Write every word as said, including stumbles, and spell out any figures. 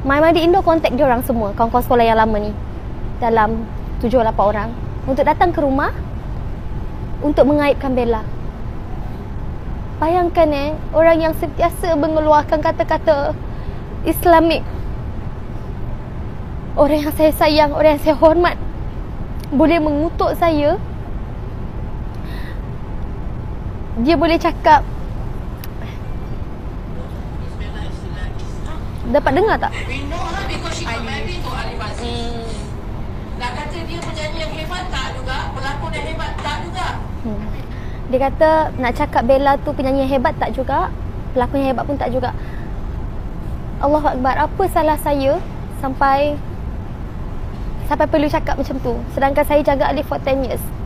My Madi Indo kontak dia orang semua, kawan-kawan sekolah yang lama ni, dalam tujuh lapan orang, untuk datang ke rumah untuk mengaibkan Bella. Bayangkan eh, orang yang sentiasa mengeluarkan kata-kata Islamik, orang yang saya sayang, orang yang saya hormat, boleh mengutuk saya. Dia boleh cakap, dapat dengar tak? We know her because she got married to Ali Bazir. Hmm. Nak kata dia penyanyi yang hebat tak juga, pelakon yang hebat tak juga. Hmm. Dia kata nak cakap Bella tu penyanyi yang hebat tak juga, pelakon yang hebat pun tak juga. Allahu Akbar, apa salah saya sampai sampai perlu cakap macam tu, sedangkan saya jaga Alif for ten years.